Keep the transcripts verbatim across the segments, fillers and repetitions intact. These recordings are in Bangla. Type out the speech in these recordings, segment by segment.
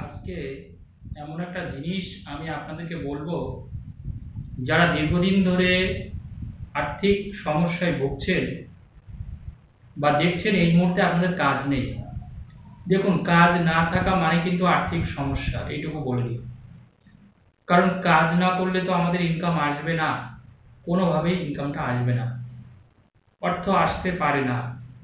আজকে এমন একটা জিনিস আমি আপনাদেরকে বলবো, যারা দীর্ঘদিন ধরে আর্থিক সমস্যায় ভুগছেন বা দেখছেন এই মুহূর্তে আপনাদের কাজ নেই। দেখুন, কাজ না থাকা মানে কিন্তু আর্থিক সমস্যা, এইটুকু বলে দিই। কারণ কাজ না করলে তো আমাদের ইনকাম আসবে না, কোনোভাবেই ইনকামটা আসবে না, অর্থ আসতে পারে না।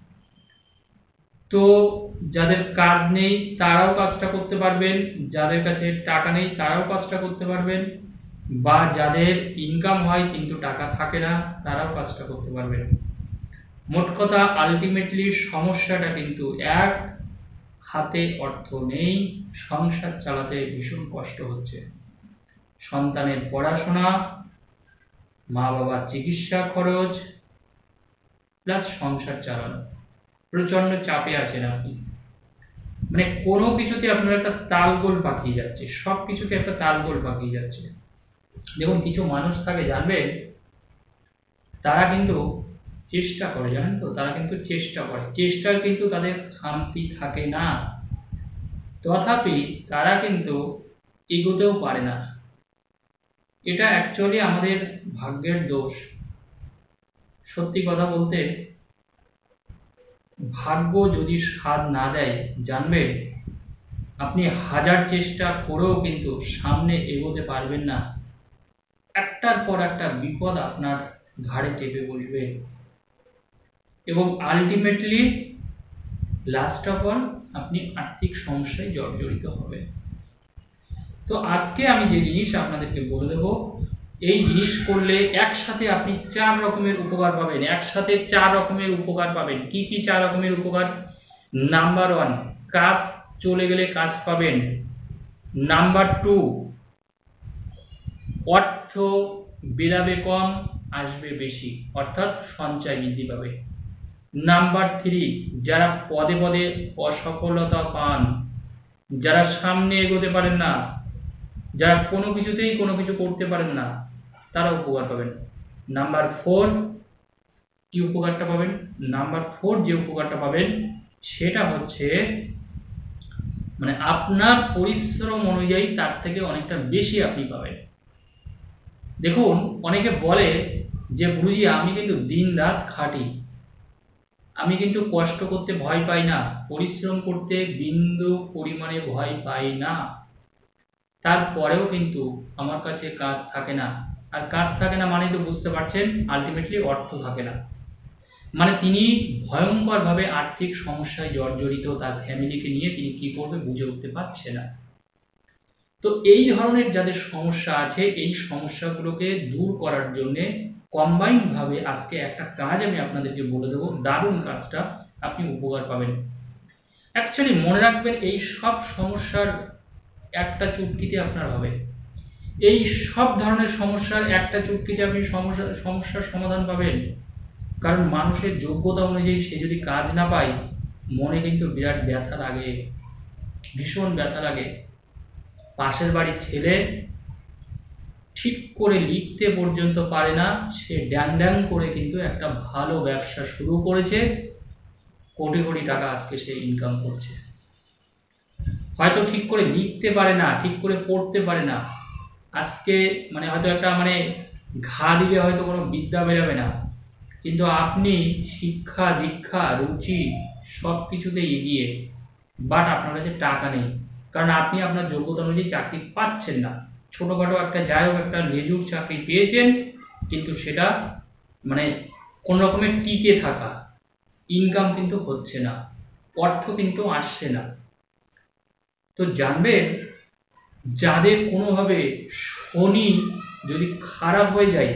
তো যাদের কাজ নেই তারাও কাজটা করতে পারবেন, যাদের কাছে টাকা নেই তারাও কাজটা করতে পারবেন, বা যাদের ইনকাম হয় কিন্তু টাকা থাকে না তারাও কাজটা করতে পারবেন। মোট কথা আলটিমেটলি সমস্যাটা কিন্তু এক, হাতে অর্থ নেই, সংসার চালাতে ভীষণ কষ্ট হচ্ছে, সন্তানের পড়াশোনা, মা বাবার চিকিৎসা খরচ, প্লাস সংসার চালানো, প্রচন্ড চাপে আছেন আপনি। মানে কোনো কিছুতে আপনার একটা তালগোল পাকিয়ে যাচ্ছে, সব কিছুতে একটা তালগোল পাকিয়ে যাচ্ছে। দেখুন, কিছু মানুষ থাকে জানবেন, তারা কিন্তু চেষ্টা করে, জানেন তো, তারা কিন্তু চেষ্টা করে, চেষ্টার কিন্তু তাদের খামতি থাকে না, তথাপি তারা কিন্তু এগোতেও পারে না। এটা অ্যাকচুয়ালি আমাদের ভাগ্যের দোষ। সত্যি কথা বলতে, ভাগ্য যদি সাথ না দেয়, জানবেন আপনি হাজার চেষ্টা করেও কিন্তু সামনে এগোতে পারবেন না। একটার পর একটা বিপদ আপনার ঘাড়ে চেপে বসবে এবং আলটিমেটলি লাস্ট অফ অল আপনি আর্থিক সমস্যায় জর্জরিত হবেন। তো আজকে আমি যে জিনিস আপনাদেরকে বলে দেব, এই জিনিস করলে একসাথে আপনি চার রকমের উপকার পাবেন। একসাথে চার রকমের উপকার পাবেন। কি কি চার রকমের উপকার? নাম্বার ওয়ান, কাজ চলে গেলে কাজ পাবেন। নাম্বার টু, অর্থ বেরাবে কম, আসবে বেশি, অর্থাৎ সঞ্চয় বৃদ্ধি পাবে। নাম্বার থ্রি, যারা পদে পদে অসফলতা পান, যারা সামনে এগোতে পারেন না, যারা কোনো কিছুতেই কোনো কিছু করতে পারেন না, তারা উপকার পাবেন। নাম্বার ফোর, কি উপকারটা পাবেন? নাম্বার ফোর যে উপকারটা পাবেন সেটা হচ্ছে, মানে আপনার পরিশ্রম অনুযায়ী তার থেকে অনেকটা বেশি আপনি পাবেন। দেখুন, অনেকে বলে যে গুরুজি আমি কিন্তু দিন রাত খাটি, আমি কিন্তু কষ্ট করতে ভয় পাই না, পরিশ্রম করতে বিন্দু পরিমাণে ভয় পাই না, তারপরেও কিন্তু আমার কাছে কাজ থাকে না। আর কাজ থাকে না মানে তো বুঝতে পারছেন, আলটিমেটলি অর্থ থাকে না। মানে তিনি ভয়ঙ্করভাবে আর্থিক সমস্যায় জর্জরিত, তার ফ্যামিলিকে নিয়ে তিনি কি করবে বুঝে উঠতে পারছে না। তো এই ধরনের যাদের সমস্যা আছে, এই সমস্যাগুলোকে দূর করার জন্য কম্বাইন্ড ভাবে আজকে একটা কাজ আমি আপনাদেরকে বলে দেবো, দারুণ কাজটা, আপনি উপকার পাবেন। অ্যাকচুয়ালি মনে রাখবেন, এই সব সমস্যার একটা চুটকিতে আপনার হবে। এই সব ধরনের সমস্যার একটা চুটকিতে আপনি সমস্যা সমস্যার সমাধান পাবেন। কারণ মানুষের যোগ্যতা অনুযায়ী সে যদি কাজ না পায়, মনে কিন্তু বিরাট ব্যথা লাগে, ভীষণ ব্যথা লাগে। পাশের বাড়ির ছেলে ঠিক করে লিখতে পর্যন্ত পারে না, সে ড্যাং ড্যাং করে কিন্তু একটা ভালো ব্যবসা শুরু করেছে, কোটি কোটি টাকা আজকে সে ইনকাম করছে। হয়তো ঠিক করে লিখতে পারে না, ঠিক করে পড়তে পারে না, আজকে মানে হয়তো একটা মানে ঘা দিলে হয়তো কোনো বিদ্যা বেরোবে না, কিন্তু আপনি শিক্ষা দীক্ষা রুচি সব কিছুতে এগিয়ে, বাট আপনার কাছে টাকা নেই, কারণ আপনি আপনার যোগ্যতা অনুযায়ী চাকরি পাচ্ছেন না। ছোটোখাটো একটা যাই হোক একটা লেজুর চাকরি পেয়েছেন, কিন্তু সেটা মানে কোন রকমের টিকে থাকা, ইনকাম কিন্তু হচ্ছে না, অর্থ কিন্তু আসছে না। তো জানবেন, যাদের কোনোভাবে শনি যদি খারাপ হয়ে যায়,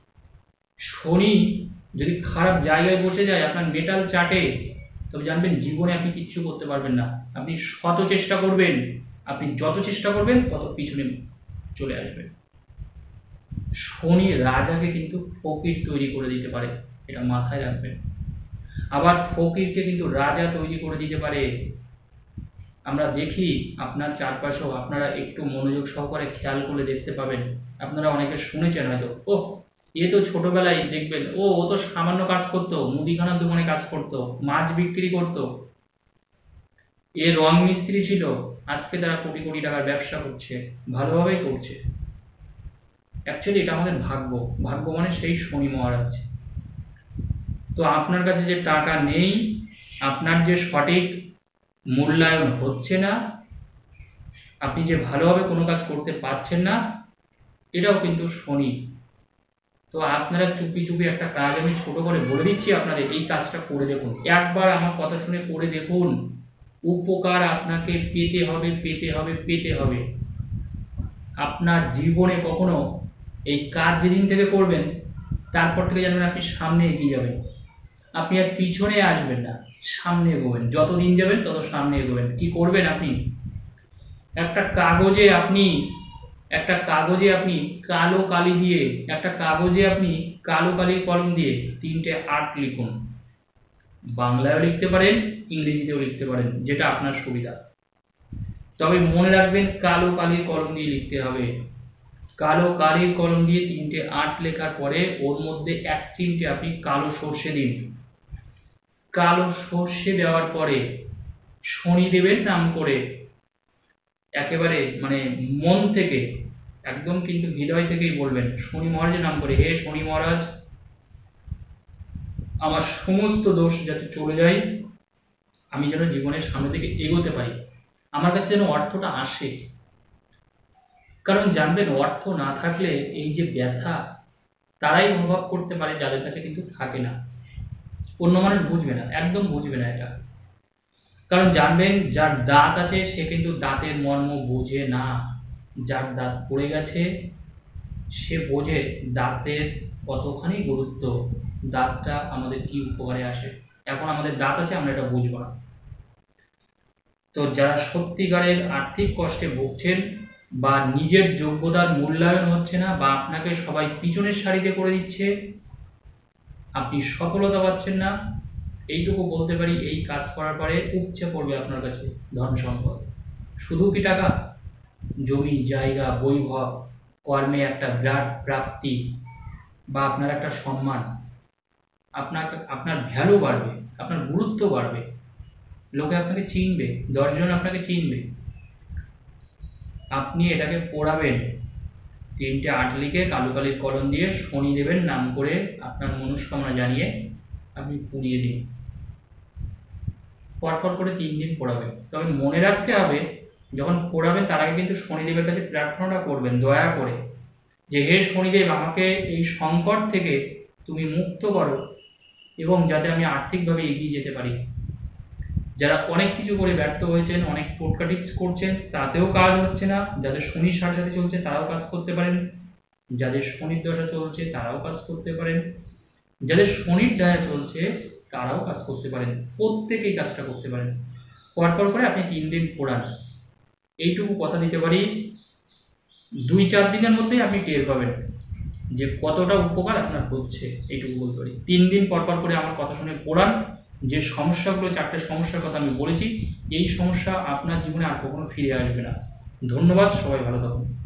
শনি যদি খারাপ জায়গায় বসে যায় আপনার মেটাল চার্টে, তবে জানবেন জীবনে আপনি কিচ্ছু করতে পারবেন না। আপনি শত চেষ্টা করবেন, আপনি যত চেষ্টা করবেন তত পিছনে চলে আসবেন। শনি রাজাকে কিন্তু ফকির তৈরি করে দিতে পারে, এটা মাথায় রাখবেন। আবার ফকিরকে কিন্তু রাজা তৈরি করে দিতে পারে। আমরা দেখি আপনার চারপাশেও, আপনারা একটু মনোযোগ সহকারে খেয়াল করলে দেখতে পাবেন, আপনারা অনেকে শুনেছেন হয়তো, ও এ তো ছোটবেলায় দেখবেন, ও ও তো সামান্য কাজ করতো, মুদিখানার দোকানে কাজ করতো, মাছ বিক্রি করতো, এ রং মিস্ত্রি ছিল, আজকে তারা কোটি কোটি টাকার ব্যবসা করছে, ভালোভাবেই করছে। অ্যাকচুয়ালি এটা আমাদের ভাগ্য। ভাগ্য মানে সেই শনি মহারাজ। তো আপনার কাছে যে টাকা নেই, আপনার যে সঠিক মূল্যায়ন হচ্ছে না, আপনি যে ভালোভাবে কোনো কাজ করতে পারছেন না, এটাও কিন্তু শনি। তো আপনারা চুপি চুপি একটা কাজ আমি ছোট করে বলে দিচ্ছি আপনাদের, এই কাজটা করে দেখুন, একবার আমার কথা শুনে করে দেখুন, উপকার আপনাকে পেতে হবে পেতে হবে পেতে হবে। আপনার জীবনে কখনো এই কাজ যেদিন থেকে করবেন, তারপর থেকে জানবেন আপনি সামনে এগিয়ে যাবেন, আপনি আর পিছনে আসবেন না, সামনে এগোবেন। যত দিন যাবেন তত সামনে এগোবেন। কি করবেন আপনি, একটা কাগজে আপনি একটা কাগজে আপনি কালো কালি দিয়ে একটা কাগজে আপনি কালো কালির কলম দিয়ে তিনটে আট লিখুন। বাংলায়ও লিখতে পারেন, ইংরেজিতেও লিখতে পারেন, যেটা আপনার সুবিধা। তবে মনে রাখবেন কালো কালির কলম দিয়ে লিখতে হবে। কালো কালির কলম দিয়ে তিনটে আট লেখার পরে ওর মধ্যে এক চিমটে আপনি কালো সর্ষে দিন। কালো সর্ষে দেওয়ার পরে শনিদেবের নাম করে একেবারে মানে মন থেকে, একদম কিন্তু হৃদয় থেকেই বলবেন, শনি মহারাজের নাম করে, হে শনি মহারাজ, আমার সমস্ত দোষ যাতে চলে যায়, আমি যেন জীবনের সামনে থেকে এগোতে পারি, আমার কাছে যেন অর্থটা আসে। কারণ জানবেন, অর্থ না থাকলে এই যে ব্যথা, তারাই অনুভব করতে পারে যাদের কাছে কিন্তু থাকে না। অন্য মানুষ বুঝবে না, একদম বুঝবে না এটা। কারণ জানবেন, যার দাঁত আছে সে কিন্তু দাঁতের মর্ম বোঝে না। যার দাঁত পড়ে গেছে সে বোঝে দাঁতের কতখানি গুরুত্ব, দাঁতটা আমাদের কি উপকারে আসে। এখন আমাদের দাঁত আছে, আমরা এটা বুঝবো না। তো যারা সত্যিকারের আর্থিক কষ্টে ভুগছেন, বা নিজের যোগ্যতার মূল্যায়ন হচ্ছে না, বা আপনাকে সবাই পিছনের সারিতে করে দিচ্ছে, আপনি সফলতা পাচ্ছেন না, এইটুকু বলতে পারি, এই কাজ করার পরে উপচে পড়বে আপনার কাছে ধন সম্পদ। শুধু কি টাকা, জমি জায়গা, বৈভব, কর্মে একটা বিরাট প্রাপ্তি, বা আপনার একটা সম্মান, আপনার আপনার ভ্যালু বাড়বে, আপনার গুরুত্ব বাড়বে, লোকে আপনাকে চিনবে, দশজন আপনাকে চিনবে। আপনি এটাকে পড়াবেন, তিনটে আট লিখে কালো কালির কলম দিয়ে শনিদেবের নাম করে আপনার মনস্কামনা জানিয়ে আপনি পুড়িয়ে দিন। পরপর করে তিন দিন পড়াবেন। তবে মনে রাখতে হবে, যখন পড়াবেন তার আগে কিন্তু শনিদেবের কাছে প্রার্থনাটা করবেন দয়া করে, যে হে শনিদেব, আমাকে এই সংকট থেকে তুমি মুক্ত করো, এবং যাতে আমি আর্থিকভাবে এগিয়ে যেতে পারি। যারা অনেক কিছু করে ব্যর্থ হয়েছেন, অনেক টোটকা টিপস করছেন, তাতেও কাজ হচ্ছে না, যাদের শনির সাড়ে সাথে চলছে তারাও কাজ করতে পারেন, যাদের শনির দশা চলছে তারাও কাজ করতে পারেন, যাদের শনির দশা চলছে তারাও কাজ করতে পারেন, প্রত্যেকেই কাজটা করতে পারেন। পরপর করে আপনি তিন দিন পড়ান। এইটুকু কথা দিতে পারি, দুই চার দিনের মধ্যেই আপনি টের পাবেন যে কতটা উপকার আপনার হচ্ছে। এইটুকু বলতে পারি। তিন দিন পরপর করে আমার কথা শুনে পড়ান। যে সমস্যাগুলো, চারটে সমস্যার কথা আমি বলেছি, এই সমস্যা আপনার জীবনে আর কখনো ফিরে আসবে না। ধন্যবাদ, সবাই ভালো থাকুন।